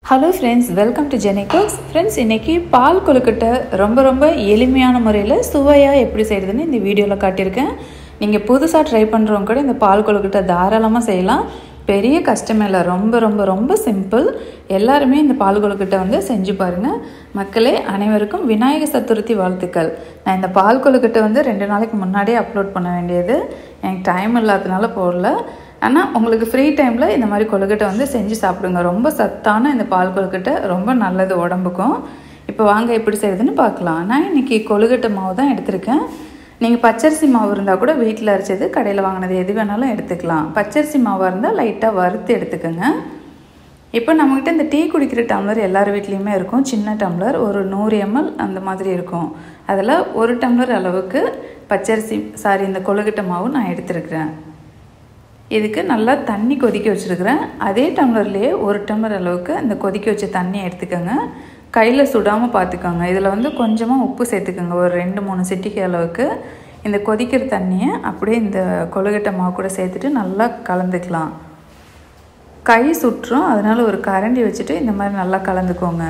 Hello friends, welcome to Jeni cooks. Friends, இன்றைக்கி பால் கொழுக்கட்டை ரொம்ப எளிமையான முறையில் சுவையாக எப்படி செய்கிறதுன்னு இந்த வீடியோவில் காட்டியிருக்கேன். நீங்கள் புதுசாக ட்ரை பண்ணுறவங்க கூட இந்த பால் கொழுக்கட்டை தாராளமாக செய்யலாம். பெரிய கஷ்டமே இல்லை, ரொம்ப சிம்பிள். எல்லாருமே இந்த பால் கொழுக்கட்டை செஞ்சு பாருங்கள். மக்களே அனைவருக்கும் விநாயகர் சதுர்த்தி வாழ்த்துக்கள். நான் இந்த பால் கொழுக்கட்டை 2 நாளைக்கு முன்னாடியே அப்லோட் பண்ண வேண்டியது, எனக்கு டைம் இல்லாததுனால போடல. ஆனால் உங்களுக்கு ஃப்ரீ டைமில் இந்த மாதிரி கொழுக்கட்டை செஞ்சு சாப்பிடுங்க. ரொம்ப சத்தான இந்த பால் கொழுக்கட்டை ரொம்ப நல்லது உடம்புக்கும். இப்போ வாங்க எப்படி செய்யுதுன்னு பார்க்கலாம். நான் இன்றைக்கி கொழுக்கட்டை மாவு தான் எடுத்திருக்கேன். நீங்கள் பச்சரிசி மாவு இருந்தால் கூட வீட்டில் அரைச்சது, கடையில் வாங்கினது எது வேணாலும் எடுத்துக்கலாம். பச்சரிசி மாவாக இருந்தால் லைட்டாக வறுத்து எடுத்துக்கோங்க. இப்போ நம்மக்கிட்ட இந்த டீ குடிக்கிற டம்ளர் எல்லார் வீட்லேயுமே இருக்கும். சின்ன டம்ளர் ஒரு 100 ml அந்த மாதிரி இருக்கும். அதில் 1 டம்ளர் அளவுக்கு இந்த கொழுக்கட்டை மாவு நான் எடுத்துருக்கிறேன். இதுக்கு நல்லா தண்ணி கொதிக்க வச்சுருக்கிறேன். அதே டம்ளர்லேயே 1 டம்ளர் அளவுக்கு இந்த கொதிக்க வச்ச தண்ணியை எடுத்துக்கோங்க. கையில் சுடாமல் பார்த்துக்கோங்க. இதில் கொஞ்சமாக உப்பு சேர்த்துக்கோங்க. ஒரு 2-3 சிட்டிகை அளவுக்கு இந்த கொதிக்கிற தண்ணியை அப்படியே இந்த கொழுக்கட்டை மாவு கூட சேர்த்துட்டு நல்லா கலந்துக்கலாம். கை சுற்றும், அதனால் ஒரு கரண்டி வச்சுட்டு இந்த மாதிரி நல்லா கலந்துக்கோங்க.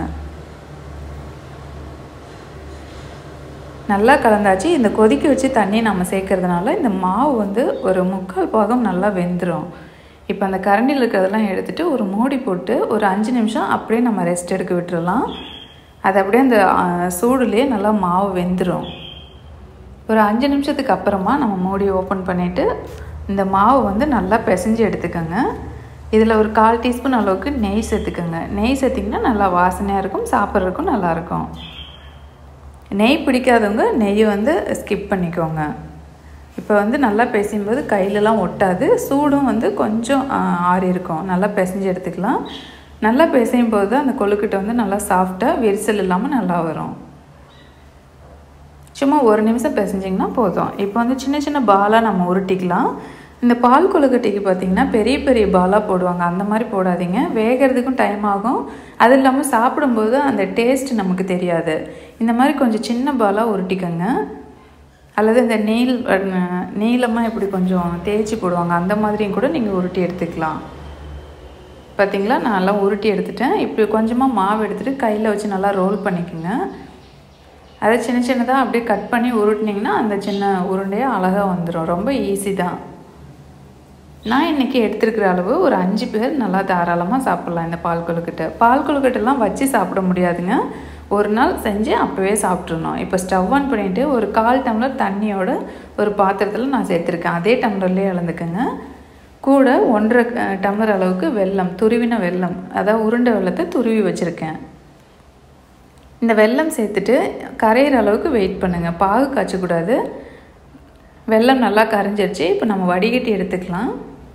நல்லா கலந்தாச்சு. இந்த கொதிக்க வச்சு தண்ணி நம்ம சேர்க்கறதுனால இந்த மாவு ஒரு 3/4 பாகம் நல்லா வெந்துடும். இப்போ அந்த கரண்டியில் இருக்கிறதெல்லாம் எடுத்துகிட்டு ஒரு மூடி போட்டு ஒரு 5 நிமிஷம் அப்படியே நம்ம ரெஸ்ட் எடுக்க விட்டுறலாம். அது அப்படியே அந்த சூடுலேயே நல்லா மாவு வெந்துடும். ஒரு 5 நிமிஷத்துக்கு அப்புறமா நம்ம மூடி ஓப்பன் பண்ணிவிட்டு இந்த மாவு நல்லா பிசைஞ்சு எடுத்துக்கோங்க. இதில் ஒரு 1/4 டீஸ்பூன் அளவுக்கு நெய் சேர்த்துக்கோங்க. நெய் சேர்த்திங்கன்னா நல்லா வாசனையாக இருக்கும், சாப்பிட்றதுக்கும் நல்லாயிருக்கும். நெய் பிடிக்காதவங்க நெய்யை ஸ்கிப் பண்ணிக்கோங்க. இப்போ நல்லா பிசையும்போது கையிலலாம் ஒட்டாது. சூடும் கொஞ்சம் ஆறி இருக்கும். நல்லா பிசைஞ்சு எடுத்துக்கலாம். நல்லா பிசையும் போது அந்த கொழுக்கட்டை நல்லா சாஃப்டாக விரிசல் இல்லாமல் நல்லா வரும். சும்மா 1 நிமிஷம் பிசைஞ்சிங்கன்னா போதும். இப்போ சின்ன பாலாக நம்ம உருட்டிக்கலாம். இந்த பால் கொழுக்கட்டைக்கு பார்த்திங்கன்னா பெரிய பாலாக போடுவாங்க. அந்த மாதிரி போடாதீங்க, வேகிறதுக்கும் டைம் ஆகும். அது இல்லாமல் சாப்பிடும்போது அந்த டேஸ்ட் நமக்கு தெரியாது. இந்த மாதிரி கொஞ்சம் சின்ன பாலாக உருட்டிக்கோங்க. அல்லது இந்த நீளமாக இப்படி கொஞ்சம் தேய்ச்சி போடுவாங்க, அந்த மாதிரியும் கூட நீங்கள் உருட்டி எடுத்துக்கலாம். பார்த்திங்களா, நான் நல்லா உருட்டி எடுத்துட்டேன். இப்படி கொஞ்சமாக மாவு எடுத்துகிட்டு கையில் வச்சு நல்லா ரோல் பண்ணிக்கோங்க. அதை சின்னதாக அப்படியே கட் பண்ணி உருட்டினீங்கன்னா அந்த சின்ன உருண்டையாக அழகாக வந்துடும். ரொம்ப ஈஸி தான். நான் இன்றைக்கி எடுத்துருக்கிற அளவு ஒரு 5 பேர் நல்லா தாராளமாக சாப்பிட்லாம். இந்த பால் கொழுக்கட்டைலாம் வச்சு சாப்பிட முடியாதுங்க. ஒரு நாள் செஞ்சு அப்போவே சாப்பிட்றணும். இப்போ ஸ்டவ் ஆன் பண்ணிவிட்டு ஒரு 1/4 டம்ளர் தண்ணியோட ஒரு பாத்திரத்தில் நான் சேர்த்துருக்கேன். அதே டம்ளர்லேயே அளந்துக்கோங்க. கூட 1.5 டம்ளர் அளவுக்கு வெல்லம், துருவின வெல்லம், அதாவது உருண்டை வெல்லத்தை துருவி வச்சுருக்கேன். இந்த வெல்லம் சேர்த்துட்டு கரையிற அளவுக்கு வெயிட் பண்ணுங்கள். பாகு காய்ச்சக்கூடாது. வெல்லம் நல்லா கரைஞ்சிருச்சு. இப்போ நம்ம வடிகட்டி எடுத்துக்கலாம்.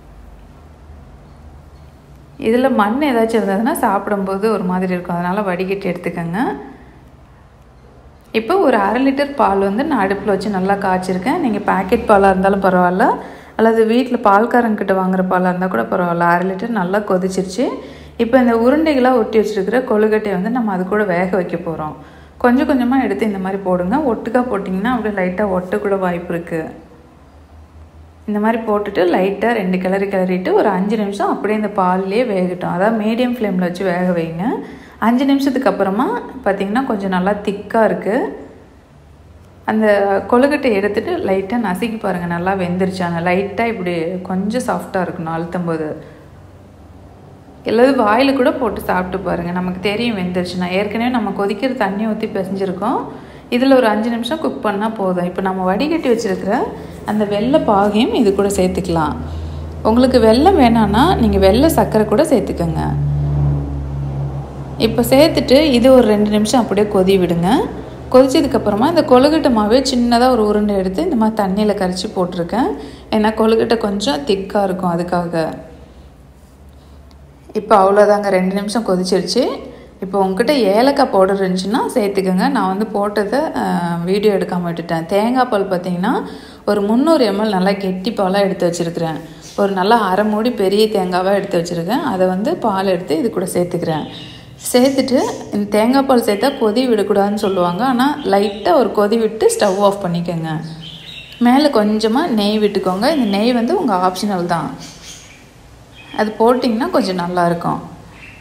இதில் மண் ஏதாச்சும் இருந்ததுன்னா சாப்பிடும்போது ஒரு மாதிரி இருக்கும், அதனால் வடிகட்டி எடுத்துக்கோங்க. இப்போ ஒரு 1/2 லிட்டர் பால் நான் அடுப்பில் வச்சு நல்லா காய்ச்சிருக்கேன். நீங்கள் பேக்கெட் பாலாக இருந்தாலும் பரவாயில்ல, அல்லது வீட்டில் பால்காரங்கிட்ட வாங்குகிற பாலாக இருந்தால் கூட பரவாயில்ல. 1/2 லிட்டர் நல்லா கொதிச்சிருச்சு. இப்போ இந்த உருண்டைகளாக ஒட்டி வச்சுருக்கிற கொழுக்கட்டையை நம்ம அது கூட வேக வைக்க போகிறோம். கொஞ்சமாக எடுத்து இந்த மாதிரி போடுங்க. ஒட்டுக்கா போட்டிங்கன்னா அப்படியே லைட்டாக ஒட்டக்கூட வாய்ப்பு இருக்குது. இந்த மாதிரி போட்டுட்டு லைட்டாக 2 கிளறிட்டு ஒரு 5 நிமிஷம் அப்படியே இந்த பால்லேயே வேகட்டும். அதாவது மீடியம் ஃப்ளேமில் வச்சு வேக வைங்க. 5 நிமிஷத்துக்கு அப்புறமா பார்த்திங்கன்னா கொஞ்சம் நல்லா திக்காக இருக்குது. அந்த கொழுக்கட்டை எடுத்துகிட்டு லைட்டாக நசுக்கி பாருங்கள், நல்லா வெந்துருச்சாங்க. லைட்டாக இப்படி கொஞ்சம் சாஃப்டாக இருக்கணும் அழுத்தும் போது. எல்லாரும் வாயில் கூட போட்டு சாப்பிட்டு பாருங்கள், நமக்கு தெரியும் வெந்துருச்சுன்னா. ஏற்கனவே நம்ம கொதிக்கிற தண்ணி ஊற்றி பிசைஞ்சிருக்கோம். இதில் ஒரு 5 நிமிஷம் குக் பண்ணால் போதும். இப்போ நம்ம வடிகட்டி வச்சுருக்கிற அந்த வெள்ளை பாகையும் இது கூட சேர்த்துக்கலாம். உங்களுக்கு வெல்லம் வேணான்னா நீங்கள் வெள்ளை சர்க்கரை கூட சேர்த்துக்கோங்க. இப்போ சேர்த்துட்டு இது ஒரு 2 நிமிஷம் அப்படியே கொதி விடுங்க. கொதிச்சதுக்கப்புறமா இந்த கொழுக்கட்டை மாவே சின்னதாக ஒரு உருண்டை எடுத்து இந்த மாதிரி தண்ணியில் கரைச்சி போட்டிருக்கேன். ஏன்னா கொழுக்கட்டை கொஞ்சம் திக்காக இருக்கும், அதுக்காக. இப்போ அவ்வளோதாங்க, 2 நிமிஷம் கொதிச்சிருச்சு. இப்போ உங்ககிட்ட ஏலக்காய் பவுடர் இருந்துச்சுன்னா சேர்த்துக்கோங்க. நான் போட்டதை வீடியோ எடுக்காமல் விட்டுட்டேன். தேங்காய் பால் பார்த்திங்கன்னா ஒரு 300 ml நல்லா கெட்டி பாலாக எடுத்து வச்சுருக்கிறேன். ஒரு நல்லா 1/2 மூடி பெரிய தேங்காவாக எடுத்து வச்சுருக்கேன். அதை பால் எடுத்து இது கூட சேர்த்துக்கிறேன். சேர்த்துட்டு இந்த தேங்காய் பால் சேர்த்தா கொதி விடக்கூடாதுன்னு சொல்லுவாங்க. ஆனால் லைட்டாக ஒரு கொதி விட்டு ஸ்டவ் ஆஃப் பண்ணிக்கோங்க. மேலே கொஞ்சமாக நெய் விட்டுக்கோங்க. இந்த நெய் உங்கள் ஆப்ஷனல் தான். அது போட்டிங்கன்னா கொஞ்சம் நல்லாயிருக்கும்.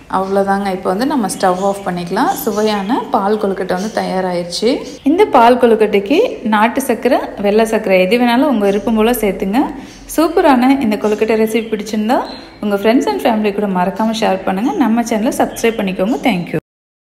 அவ்வளோதாங்க. இப்போ வந்து நம்ம ஸ்டவ் ஆஃப் பண்ணிக்கலாம். சுவையான பால் கொழுக்கட்டை வந்து தயாராகிடுச்சு. இந்த பால் கொழுக்கட்டைக்கு நாட்டு சர்க்கரை, வெள்ளை சர்க்கரை எது வேணாலும் உங்கள் விருப்பம் போல் சேர்த்துங்க. சூப்பரான இந்த கொழுக்கட்டை ரெசிபி பிடிச்சிருந்தா உங்கள் ஃப்ரெண்ட்ஸ் அண்ட் ஃபேமிலி கூட மறக்காமல் ஷேர் பண்ணுங்கள். நம்ம சேனலை சப்ஸ்கிரைப் பண்ணிக்கோங்க. தேங்க்யூ.